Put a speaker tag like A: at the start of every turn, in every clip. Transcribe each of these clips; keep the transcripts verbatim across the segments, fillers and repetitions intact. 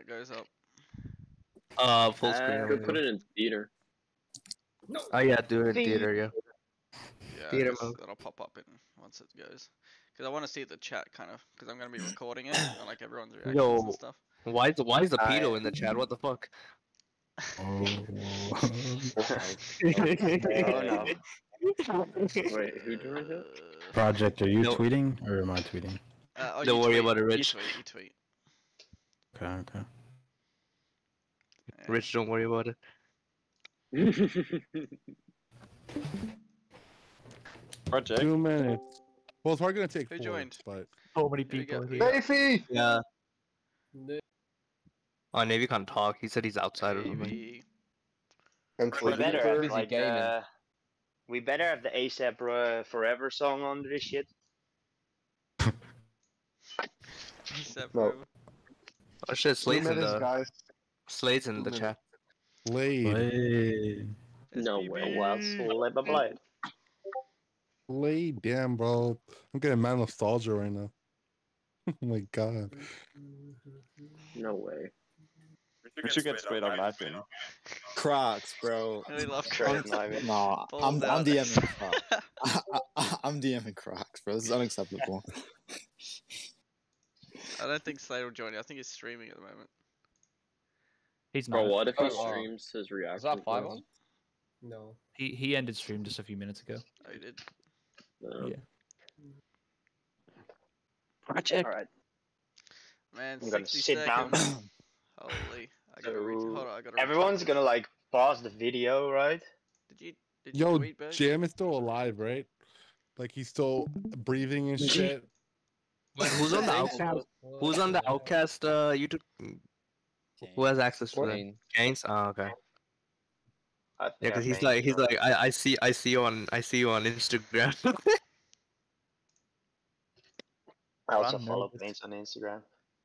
A: it goes up?
B: Uh, full
C: Uh,
B: screen.
C: you could put it in theater.
B: Oh yeah, do it in theater, yeah.
A: Yeah,
B: Theater
A: just,
B: mode.
A: that'll pop up in once it goes. Because I want to see the chat kind of, because I'm gonna be recording it and like everyone's reactions
B: Yo,
A: and stuff.
B: why is why is the
C: I-
B: pedo in the chat? What the fuck?
D: Oh.
C: Oh no. Wait, who joined it?
A: Uh,
D: Project, are you
B: No.
D: tweeting or am I tweeting?
A: uh, oh,
B: Don't
A: you
B: worry
A: tweet,
B: about it,
A: You
B: Rich.
A: tweet, you tweet.
D: Okay, okay.
A: Yeah.
B: Rich, don't worry about it.
E: Project.
D: Two minutes. Well, it's probably gonna take
A: Who
D: four,
A: joined?
D: but
F: So many
A: Here we go,
F: people
A: here we
F: here.
A: go.
B: Yeah. Oh, Navy can't talk. He said he's outside or something.
A: Maybe.
G: And
H: We
G: for
H: better
G: Deeper,
H: have, like, uh, we better have the ASAP uh, Forever song under this shit.
A: Except
G: No.
A: for-
B: Oh shit,
G: two
B: Slade's in
G: minutes,
B: the
G: guys.
B: Slade's in
G: Two
B: the
G: minutes.
B: chat.
D: Blade. Blade.
C: No
A: S B B.
C: way.
H: Well, slip a blade.
D: Blade, damn, bro. I'm getting mad nostalgia right now. Oh my god.
C: No way.
E: We should get straight up live in.
I: Crocs, bro.
A: I really love
H: Straight
A: Crocs.
H: live in.
I: Nah,
A: Balls
I: I'm, I'm
A: out.
I: DMing Crocs. I, I, I'm DMing Crocs, bro. This is unacceptable.
A: I don't think Slade will join you. I think he's streaming at the moment.
F: He's
C: Bro,
F: not.
C: what if he
G: Oh, wow.
C: streams his reaction?
G: Is that five
C: clips?
G: on?
F: No. He he ended stream just a few minutes ago.
A: Oh, you did?
C: No.
F: Yeah.
E: Project.
H: Alright,
A: Man,
H: I'm gonna
A: sixty
H: sit down.
A: seconds. Holy. I gotta read.
H: So,
A: Hold on, I gotta read.
H: Everyone's gonna like pause the video, right?
A: Did you, did you
D: Yo,
A: tweet, Berg?
D: Jam is still alive, right? Like he's still breathing and shit.
B: Wait, who's on the Outcast? Who's on the Outcast uh, YouTube? Who has access to that?
G: Wayne.
B: James? Oh, okay.
H: I
B: Yeah,
H: think
B: because
H: I
B: he's
H: made
B: like, he's
H: sure.
B: like, I, I see, I see you on, I see you on Instagram.
H: I also
F: Run
H: follow
F: nervous.
H: Planes on Instagram.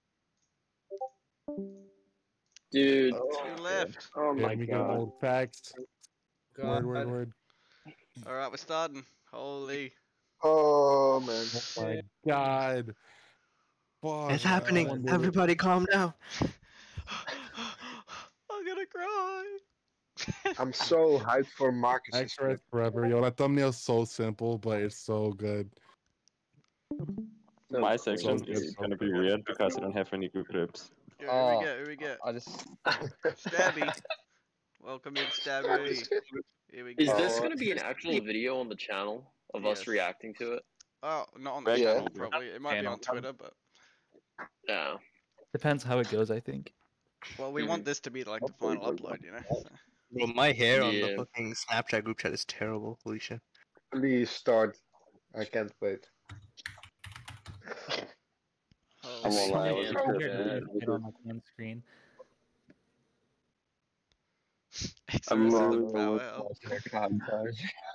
C: Dude.
A: Two left.
C: Oh
D: Yeah,
C: my
D: we got
C: god.
D: old facts. Word, word, word.
A: Alright, we're starting. Holy.
G: Oh man.
D: Oh my god. Fuck.
B: It's happening.
D: man.
B: Everybody, calm down.
A: I'm gonna cry.
G: I'm so hyped for Marcus.
D: XrS forever, yo. That thumbnail's so simple, but it's so good.
E: My
C: So
E: section
D: good.
E: is gonna be weird because I don't have any good clips.
A: Here
G: Oh.
A: we go, here we go.
G: I just.
A: Stabby. Welcome in, Stabby. Here we
C: Is
A: go.
C: this gonna be an actual video on the channel of us
A: Yes.
C: reacting to it?
A: Oh, not on the
G: Yeah.
A: channel, probably. It might be
F: Channel.
A: on Twitter, but...
C: Yeah.
F: Depends how it goes, I think.
A: Well, we want this to be like the final upload, you know? So.
B: Bro, my hair on the
C: Yeah.
B: fucking Snapchat group chat is terrible. Holy shit.
G: Please start. I can't wait.
A: Holy
E: I'm all
A: shit.
E: right, I wasn't
F: Here,
E: sure.
F: here, here, on my cam screen.
A: X
E: I'm
A: R S is
E: wrong.
A: the powerhouse.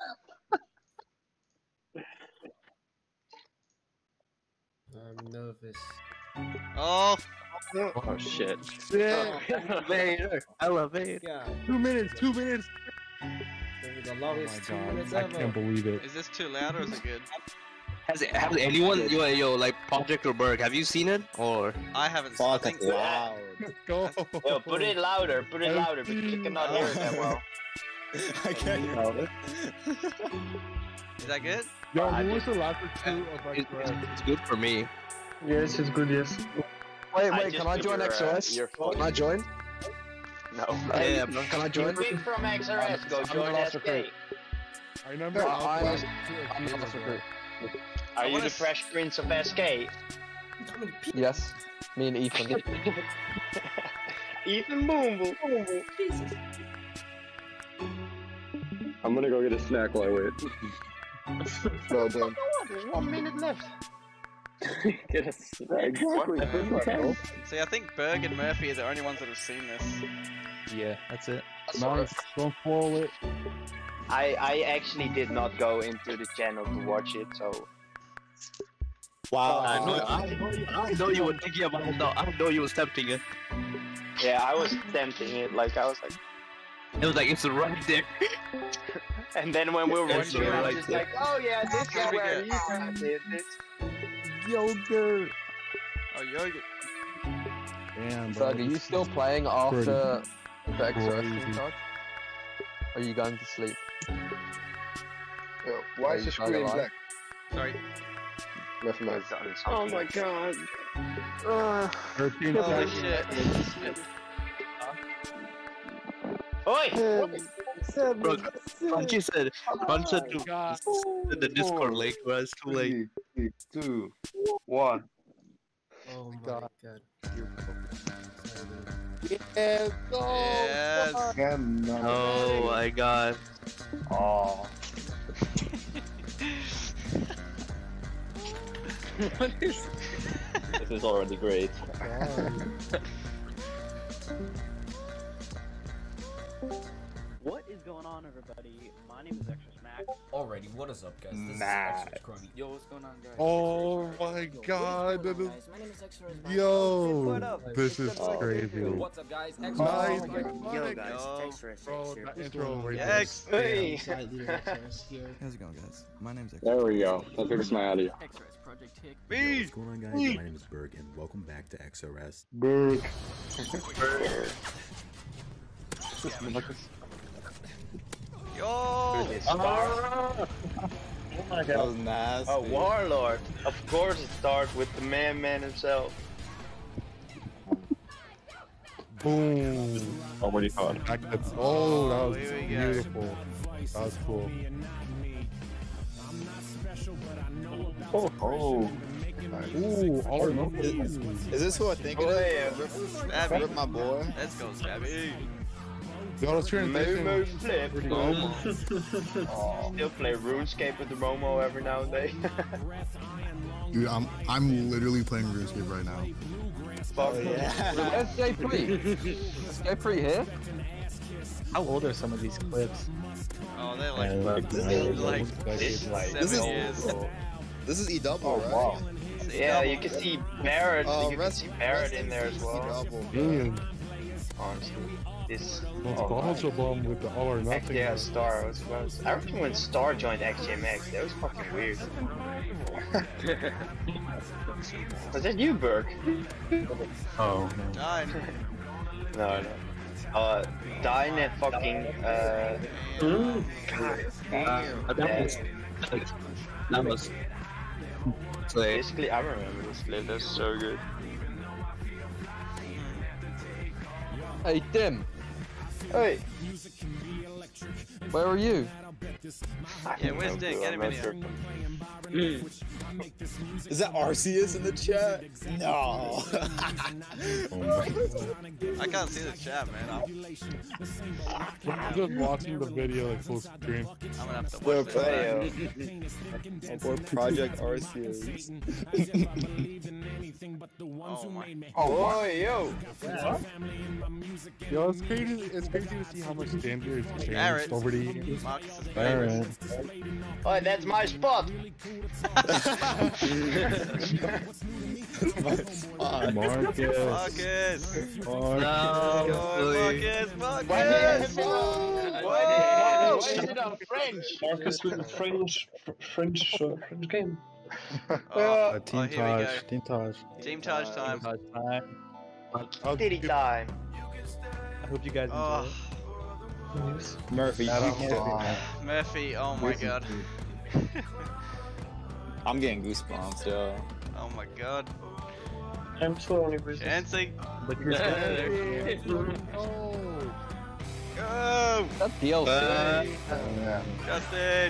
J: I'm nervous.
A: Oh!
C: Oh shit.
D: Shit.
B: Elevator. Elevator.
J: Yeah,
D: Two minutes. Two minutes.
J: the
D: Oh my
J: longest two
D: god.
J: minutes
D: I
J: ever.
D: can't believe it.
A: Is this too loud or is it good?
B: Has has anyone, yo, yo, like Project or Berg, have you seen it or?
A: I haven't seen I
I: Fuck,
A: think
I: that's loud.
D: Let's go.
H: Yo, put it louder, put it louder, because you cannot hear it that well.
I: I can't hear it.
A: Is that good?
D: Yo,
H: I
D: who was the last two of
B: It, it's,
D: XrS?
B: it's good for me.
K: Yes, it's good, yes.
G: Wait,
H: I
G: wait,
H: just
G: can I
H: put
G: join
H: your, uh,
G: XrS?
H: your phone.
G: Can I join?
H: No.
B: Yeah, yeah, bro.
G: Can I join?
H: Big from X R S, go
G: I'm
H: join
G: the last
H: S K.
G: recruit.
D: I remember.
G: No,
D: I
G: I-
D: was
G: I'm the last recruit.
H: Are
A: I
H: you
A: wanna
H: the
A: s-
H: Fresh Prince of S K?
G: Yes. Me and Ethan.
H: Ethan Boom Boom.
E: I'm gonna go get a snack while I wait.
G: Well done.
H: There's one minute left.
C: Get a snack.
E: Exactly.
A: See, I think Berg and Murphy are the only ones that have seen this.
F: Yeah, that's it.
D: Nice. Don't spoil it.
H: I I actually did not go into the channel to watch it, so
I: Wow.
B: I know, I know, you, I know you were thinking about it. Though. I know you were tempting it.
H: yeah, I was tempting it. Like I was like,
B: It was like it's right there.
H: and then when we were
B: It's
H: watching, it, I was
B: right
H: just
B: there.
H: like, oh yeah, this
A: Here
H: is
A: we
H: where
A: go.
H: Ethan did this.
D: Yogurt.
A: Oh, yogurt.
D: Damn, bro.
G: Thug, are you still playing after the X R S
D: crazy.
G: team charge? Or are you going to sleep?
L: Yo, why
G: Are
L: is
G: you
L: the screen
G: alive?
L: black?
A: Sorry.
L: Never mind.
C: Oh my god.
D: thirteen
A: Holy
D: seconds.
A: shit.
H: Oi!
B: Bro, Crunchy said, Crunch said to
D: God.
B: in the Discord link, bro. It's too late.
L: Three, two, one.
J: Oh my
D: God.
J: god.
D: Yes, go.
A: Yes.
B: Oh my god.
E: Oh.
C: What is
E: This is already great.
M: What is going on, everybody? My name is XrS.
N: Alrighty, what is up, guys? This
E: Matt.
N: is XrS Chromie. Yo, what's going on, guys?
D: Oh my god. That is...
N: My name is XrS.
D: Yo, this is crazy.
N: What's up, guys? XrS.
D: Nice.
A: Yo,
D: Nice.
A: guys.
D: Bro, that intro right
A: Yes.
H: Hey.
N: How's it going, guys? My name's XrS.
E: There we go. That fixed my audio.
N: XrS Project Tick.
A: Me.
O: What's going on, guys? My name is Berg, and welcome back to XrS.
D: Berg.
A: Yo.
H: Star?
I: Oh my god. That was nasty.
H: A warlord. Of course it starts with the man man himself.
D: Boom.
E: Oh, what do you call it?
D: Oh, that was
A: here we go.
D: beautiful. That was cool.
E: Oh, oh.
D: Ooh, oh no.
I: Is, is this who I think it
H: Oh,
I: is?
H: yeah.
A: Stabby.
I: Rip my boy.
A: Let's go, Stabby.
D: Yo, let's turn
H: Moo
D: this
H: moo
D: in.
H: flip.
D: Momo.
H: Still play RuneScape with the Momo every now and then.
O: Dude, I'm I'm literally playing RuneScape right now.
H: Fuck
I: yeah.
G: S J three. S J three here?
F: How old are some of these clips?
A: Oh, they're like,
D: Like,
A: like
H: This, like,
A: seven
I: This is-
A: years.
I: This is E double,
E: Oh,
I: right?
E: wow.
H: Yeah, you can see Barrett.
I: Oh,
H: you can
I: rest,
H: see Barrett
I: rest
H: in there as
I: peace,
H: well.
I: E-double, bro.
D: Damn.
H: Honestly, this.
D: Nostalgia bomb with the all or nothing.
H: Actually, yeah, Star. I, was, I, was, I remember when Star joined X G M X. That was fucking weird. Was that you, Burke?
D: Oh.
A: Nine.
H: No, no. Uh, Dine at fucking. Uh.
B: Uh, that was. That was. It's like,
H: Basically, I remember this clip. That's so good.
G: Hey, Dim.
H: Hey.
G: Where are you?
A: Yeah, where's Dick? Get him in here.
I: Is that Arceus in the chat? No.
A: I can't see the chat, man. I'm,
D: I'm just watching the video like full screen.
A: I'm gonna have to
I: We're
A: watch this back.
I: playing. Or Project Arceus.
A: Oh my.
H: Oh, boy, yo.
D: Yo, it's crazy. It's crazy to see how much danger has changed
A: Barrett.
D: over the years.
A: Marcus's favorite.
H: Oh, that's my spot.
D: Marcus.
A: Marcus.
B: no,
A: Go,
B: please.
A: Marcus.
H: Why
A: Marcus.
H: did Whoa, why is it on French?
K: Marcus with a French, French, uh, French game.
A: Oh,
D: Uh,
A: oh,
D: Team
A: here we
D: Taj.
A: go.
D: Team Taj.
A: Team Taj time.
D: I'll
H: Diddy
D: give-
H: time.
F: I hope you guys enjoy
A: Oh,
F: it.
I: Murphy, you
D: Adam.
I: can't.
A: Murphy. Oh my god.
I: I'm getting goosebumps, yo.
A: Oh my god.
K: I'm so only person.
A: Chancey.
F: Look at your
D: Oh.
A: Go.
G: That D L C.
B: Uh,
A: Justin.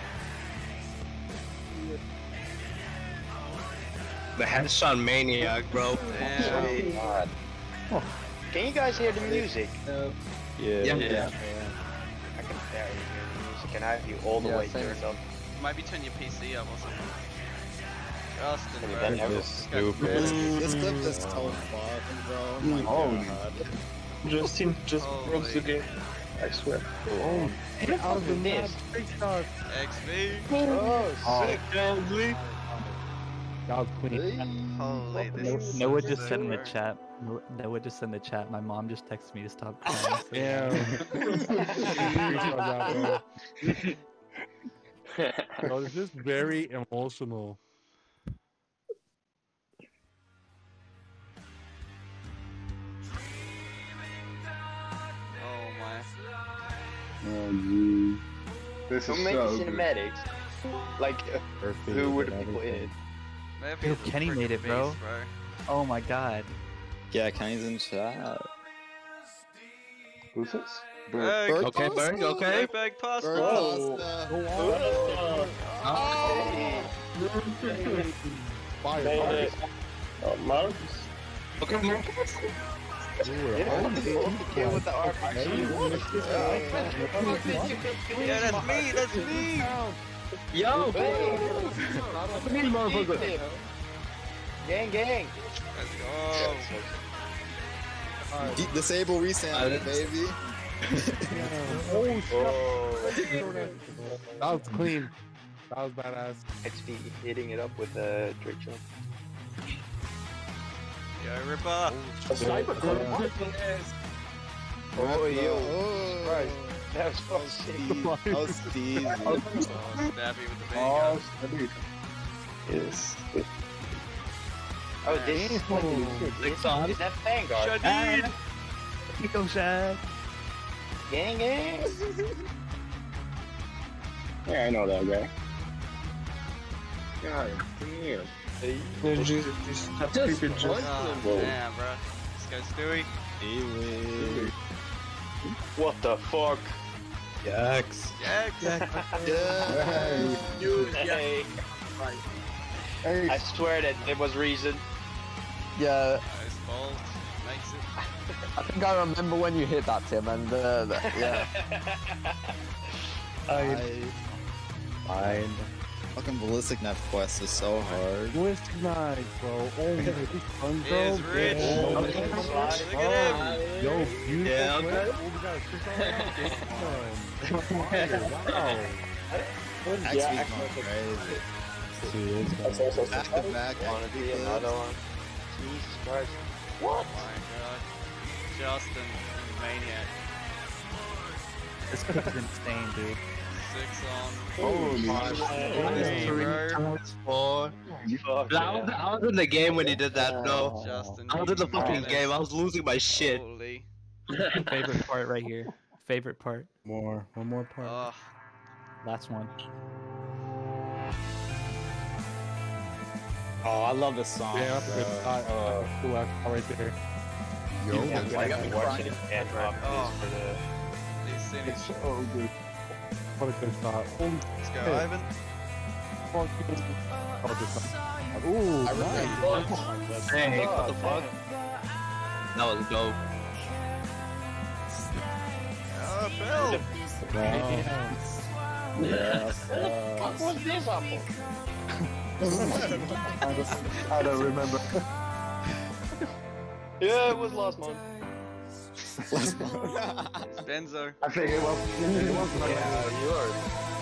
B: the headshot maniac, bro.
A: Damn.
H: God. Can you guys hear the music?
I: Yeah.
B: Yeah.
H: I can barely hear the music, and I have you all the
G: Yeah,
H: way
G: same.
H: turned up.
A: Maybe turn your P C up or something. Justin,
H: Have you
A: bro.
H: done ever?
E: Stupid.
I: This, this clip is so fucking, bro. Oh my
E: Holy.
I: god.
K: Justin just
A: Holy.
K: broke the game. I swear.
D: Oh. Out of the map.
H: This.
D: Big shot.
A: X V.
H: Oh, sick.
D: That was clean.
A: Holy, this is
F: Noah
A: so
F: just said in the
A: good.
F: chat. No- Noah just said in the chat. My mom just texted me to stop crying. so-
D: Damn. Bro, this is very emotional.
L: Oh, geez. This
H: Who
L: is
H: made
L: so
H: the
L: good.
H: cinematics? Like, uh, who were the people in it?
A: Maybe
F: Yo,
A: it's a
F: Kenny made
A: freaking
F: it, bro.
A: beast, bro.
F: Oh my god.
I: Yeah, Kenny's in chat.
L: Who's this?
A: Berg.
B: Okay, Berg, okay.
A: Berg pasta.
I: Berg
L: Oh.
D: Fire,
K: Made
D: fire.
K: it. Oh, Marcus.
B: Okay, Marcus.
H: Yeah, with the R P G.
A: Yeah, that's me. That's me.
B: Yo.
H: Gang, gang.
A: Let's go.
I: D- disable resound, baby.
D: Oh,
H: Oh,
D: that was clean. That was badass.
H: X P hitting it up with a trick shot.
A: Yo, Ripper.
H: Oh, yo.
I: Oh,
H: Right. That was so sick.
I: That was Steve.
A: Stabby with the big
L: Oh,
A: gun.
L: steady. Yes.
H: Oh, this is
B: Six on.
H: Is that Vanguard?
A: Shadid.
F: Go Shad.
H: Gang, gang.
L: Yeah, I know that guy. God damn.
K: They're just, just, just
A: Oh,
L: Whoa.
A: damn, bro. This guy's Stewie.
I: Anyway.
H: What the fuck?
I: Yax.
A: Jax.
I: Yeah.
H: Hey.
L: Hey,
H: I swear that there was reason.
G: Yeah,
A: Nice ball. Makes it.
G: I think I remember when you hit that, Tim, and uh, that, yeah.
I: I... Fine. Fucking ballistic knife quest is so hard.
D: Twist knife, bro. Oh, my fun, bro.
A: Is rich.
D: Oh,
A: Look at him.
D: Yo, beautiful.
B: Yeah, okay.
D: play. Oh, we got a six on that. Wow.
I: Actually, going crazy. Back to back.
H: Wanna be another one? Jesus Christ.
A: Oh my god. Justin, maniac.
F: This clip is insane, dude.
A: Six on.
L: oh,
A: Three, bro.
B: Four.
H: Fuck
B: I was, I was in the game when he did that, bro.
A: Justin.
B: I was in the fucking game. I was losing my shit.
A: Holy.
F: Favorite part right here. Favorite part.
D: More. One more part.
A: Oh,
F: Last one.
I: Oh, I love this song.
D: Yeah, that's a good shot.
I: Uh,
D: Cool left right there.
I: Yo,
H: I got me watching it and drop
A: Oh.
H: this for the.
A: these cities.
L: It's so good.
D: What a good shot. Oh,
A: Let's go,
D: Hey.
A: Ivan.
D: fuck you. Oh, good shot. Ooh,
I: I
D: nice.
B: Hey, what the fuck? That was dope.
A: Oh, Bill.
H: What was this apple?
L: I don't remember.
H: Yeah, it was last month.
A: Benzo.
L: I think it was. It was
H: Yeah, yours.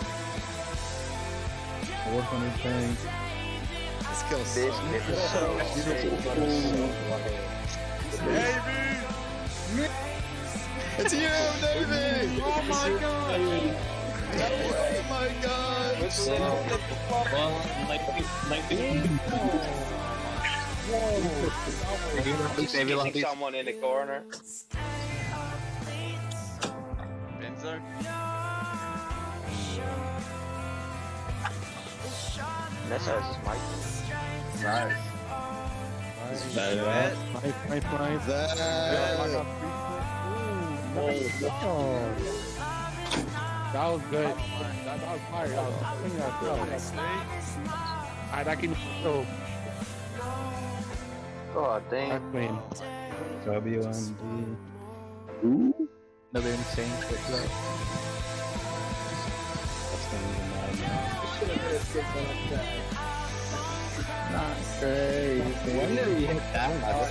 D: four hundred tanks.
I: This kills so
H: This clip is so sick.
I: It's you, David! Oh my god! Oh my god!
H: Kicking someone in the corner.
A: Benzo.
H: That's us, Mike.
L: nice.
A: Bet.
D: Nice, nice, nice.
I: That...
D: That was good. That, that was fire. That was, I think that was good. Alright, that can go.
H: Oh, dang.
D: That's clean.
F: W M D. Another insane clip though.
D: Not crazy.
F: When did he hit that?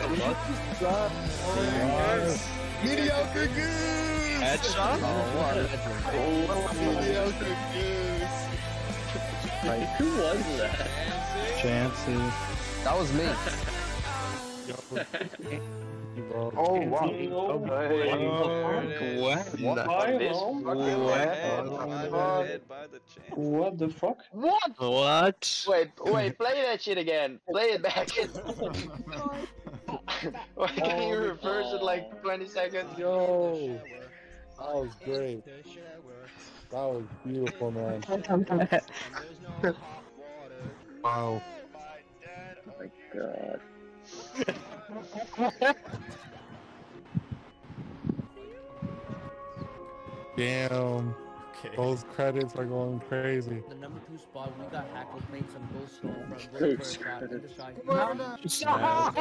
I: Mediocre goose!
B: Headshot?
F: Oh, what a legend.
I: Mediocre goose!
K: Who was that?
F: Chancey.
G: That was me.
L: Oh, wow.
A: There it
B: What?
A: is.
K: What?
A: This
K: What?
A: fucking
K: What?
A: head, my head by the chance.
K: What the fuck?
H: What?
B: What?
H: Wait, wait, play that shit again. Play it back. Why can you reverse it like twenty seconds?
D: Yo. That was great. That was beautiful, man. Wow.
C: Oh my god.
D: Damn.
I: Okay.
D: Those credits are going crazy.
N: The number two spot, we got hackled, playing some gold stone from Blue for a shot in the shot.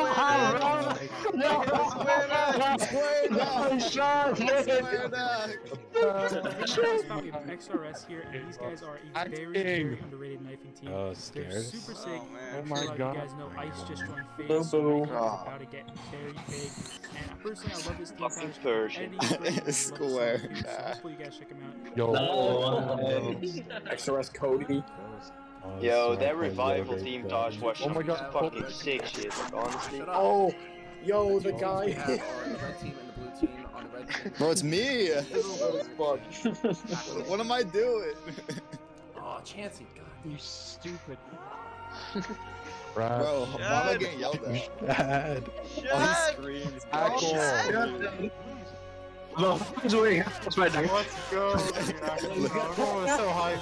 P: X R S here, and these guys are a very, very underrated knifing team.
I: Oh,
P: They're
I: scared.
P: super sick.
A: Oh, man.
D: Oh my
P: A lot
D: god.
P: of you guys know Ice just joined FaZe, so
L: Boo-boo.
P: he's about to get very big. And personally, I love this team.
H: Fucking version.
E: Square.
P: So hopefully you guys check him out.
D: Yo.
L: X R S Cody.
H: Yo,
I: Oh,
H: that
I: sorry,
H: revival
I: yeah,
H: team
I: yeah.
H: Dodge was
D: Oh my
H: some
D: God.
H: fucking sick shit, like, honestly.
L: Oh, yo, the
N: We
L: guy.
N: have our red team and the blue team on the red team.
E: Bro, it's me. What am I doing?
N: Oh, Chancey, God, you stupid.
E: Bro, why am I getting yelled at?
I: Bad.
E: On screen.
B: No, who's winning? That's right now.
I: Let's go. Bro, it's so high.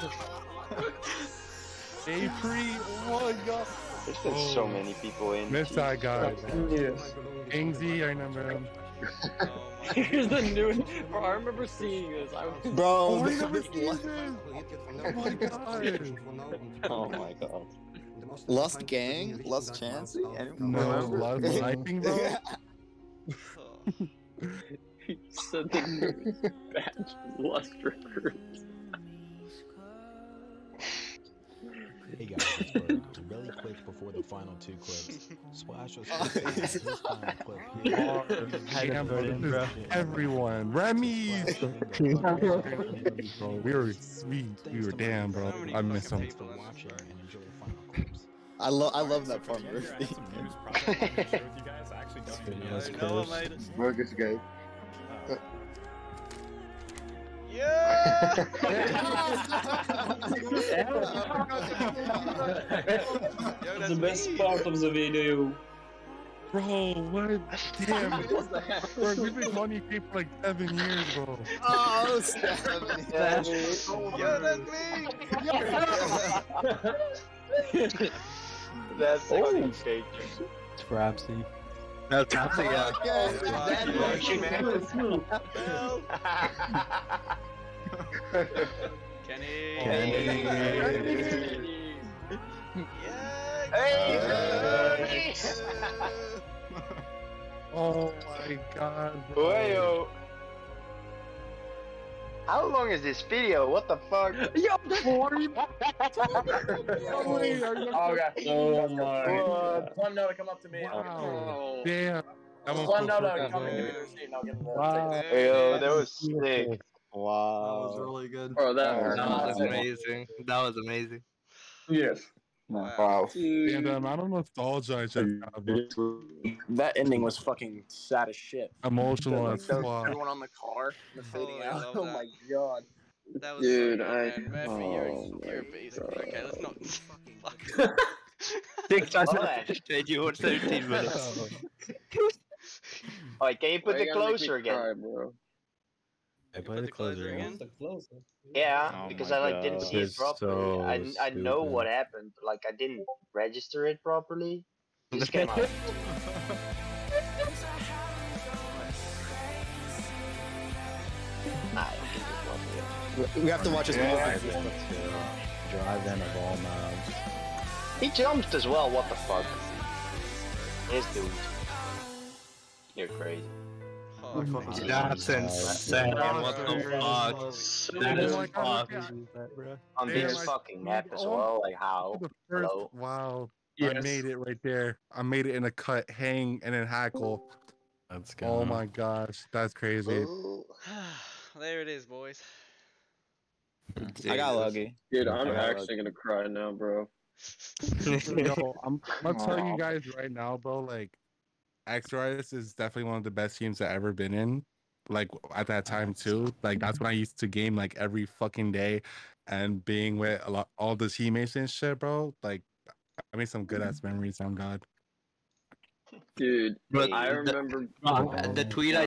D: April, oh my god.
H: There's been so many people in.
D: Missed that guy.
K: Yes.
D: Kingsy, I remember him.
M: Here's the new. Bro, I remember seeing this. I was.
E: Bro,
D: Oh, I
E: this
D: never
E: is
D: seen
E: Lust-
D: this. Oh my god.
E: Oh my god. Lust Gang? Lust Chancey? Anyone
D: No,
E: remember?
D: love sniping, bro.
M: He said the new batch Lust Recruits.
Q: Hey guys, it's Bert. Really quick before the final two clips. Splash was his final clip here.
D: Damn, bro, this is everyone. Remy's. Bro, we were sweet. We were damn, bro. I miss him.
E: I love I love that part, Murphy.
C: Marcus guy.
A: Yeah!
K: The best part of the video.
D: Bro, what? Damn. Bro, we've been money for like seven years, bro.
E: Oh, seven.
A: Yo, that's me!
H: That's fucking fake.
F: It's Rapsy.
B: No, Topsy, yeah.
A: Kenny!
B: Kenny.
H: Hey!
D: Oh my god, bro.
H: Wayo. How long is this video? What the fuck?
D: Yo, forty.
L: Oh, God.
K: Oh my.
L: Uh, Slim Noah, come up to me.
D: Wow. Damn.
L: Slim Noah, come and give me the receipt and I'll give him the
D: Wow.
L: ticket.
H: Yo, that was sick.
E: Wow.
Q: That was really good.
M: Bro, that was
B: That was amazing. That was amazing.
K: Yes.
C: Wow.
D: Damn, the amount of nostalgia I just got, bro.
L: That ending was fucking sad as shit.
D: Emotional
L: Like,
D: as
L: those-
D: fuck.
L: everyone on the car, the fading
A: Oh, I
L: out.
A: love
L: Oh
A: that.
L: my god.
A: That was
C: Dude,
A: so good,
C: I-
A: man. Murphy, you're,
C: oh
A: you're
C: my
A: basic.
C: God.
A: Okay, let's not. Fuck.
B: Six times
H: Alright.
B: you were thirteen minutes.
H: Alright, can you put
C: Why
H: the
C: you gotta make me
H: closer again?
C: cry, bro?
I: I play the closer again.
H: Yeah,
C: Oh
H: because
C: my
H: I like didn't
C: God.
H: see it
I: It's
H: properly.
I: so
H: I I know
I: stupid.
H: what happened, but like I didn't register it properly. Just came out. Nah, you can just watch it.
E: We have to watch this movie.
I: Drive in of all mobs.
H: He jumped as well. What the fuck? This dude. You're crazy.
A: Oh, fuck.
B: That's insane. What the fuck? That is
D: Oh my God,
B: fucked.
D: yeah.
H: On
D: Damn,
H: this
D: I-
H: fucking map as
D: oh,
H: well. Like how?
D: The first,
H: Hello?
D: wow. I
K: Yes.
D: made it right there. I made it in a cut, hang, and then hackle.
I: Let's go.
D: Oh my gosh, that's crazy.
A: There it is, boys.
E: I got lucky.
C: Dude, I'm
E: I got
C: actually gonna cry now, bro.
D: Yo, I'm, I'm gonna tell you guys right now, bro. Like, X R S is definitely one of the best teams I've ever been in. Like at that time too. Like that's when I used to game like every fucking day, and being with a lot all the teammates and shit, bro. Like, I made some good ass memories. On God.
C: Dude,
B: But
C: I
B: the-
C: remember.
B: The tweet I